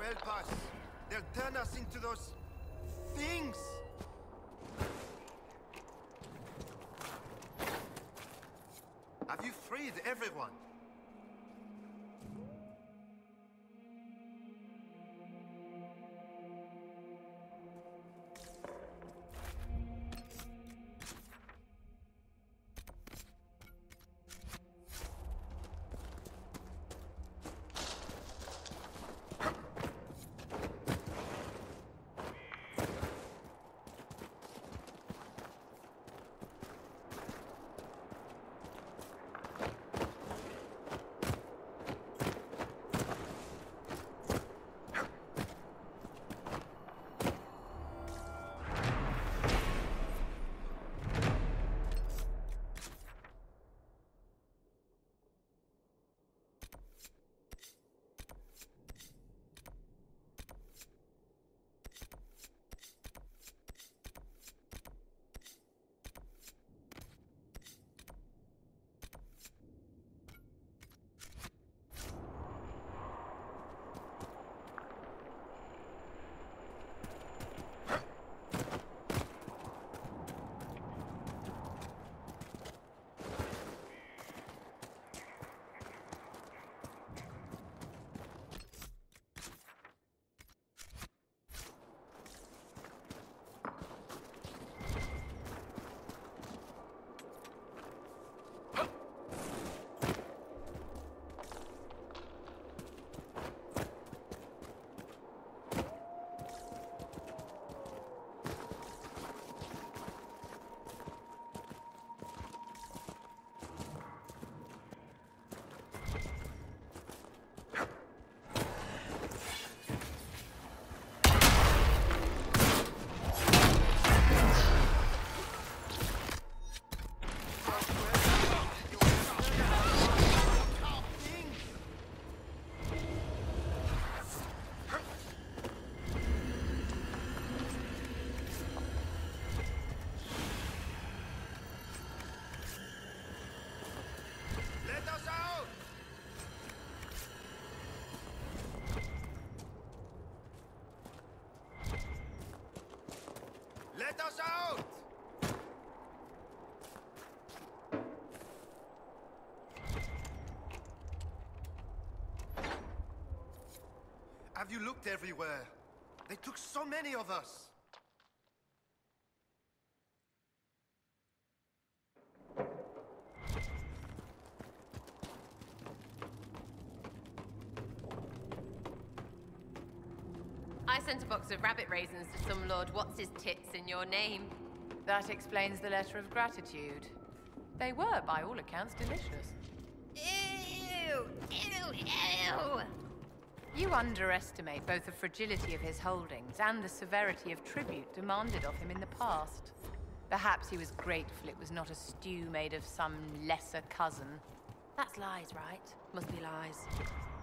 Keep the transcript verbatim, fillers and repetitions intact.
help us. They'll turn us into those things. Have you freed everyone? Let us out! Have you looked everywhere? They took so many of us. I sent a box of rabbit raisins to some Lord What's-his-tits in your name. That explains the letter of gratitude. They were, by all accounts, delicious. Ew! Ew! Ew! You underestimate both the fragility of his holdings and the severity of tribute demanded of him in the past. Perhaps he was grateful it was not a stew made of some lesser cousin. That's lies, right? Must be lies.